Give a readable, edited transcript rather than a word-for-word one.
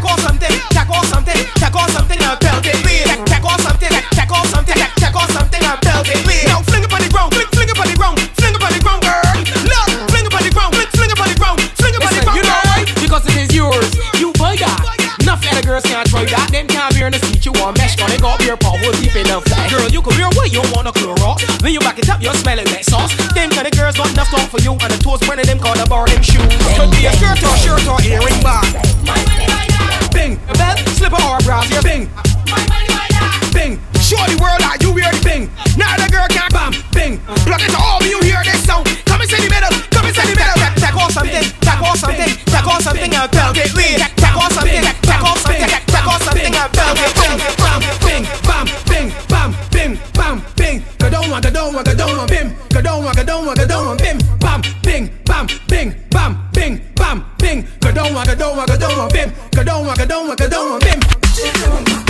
off something, take off something, take off something and belt it. Take off something, take off something, take off something and belt it. Now fling it on the ground, fling it on the ground, fling it on the ground, girl. Look, fling it on the ground, fling it on the ground, fling it on the ground. You know why? Because it is yours. You buy that. Enough other girls can't try that. Them can't wear in the seat. You want mesh, gonna go up your power deep enough. Girl, you can wear what you want to Clorox. When you back it up, you smell it like sauce. Them kind of girls got enough talk for you, and the toes one of them called a boarding shoe. Could be a skirt or shirt or earring bar. Bing, a belt, slipper or brassiere. Bing, bing. Show the world that you wear the bing. Now the girl can't bam. Bing, plug it to all when you hear this sound. Come inside the middle, come inside the middle. Take off something, take off something, take off something and belt it. Take off something, take off something, take off something and belt it. Bing, bam, bing, bam, bing, bam, bing. Go down, go down, go down, bim. Go down, go down, go down, bim. Bam, bing, bam, bing, bam, bing, bam, bing. Go down, go down, go down, bim. Go down, go down, go down, bim.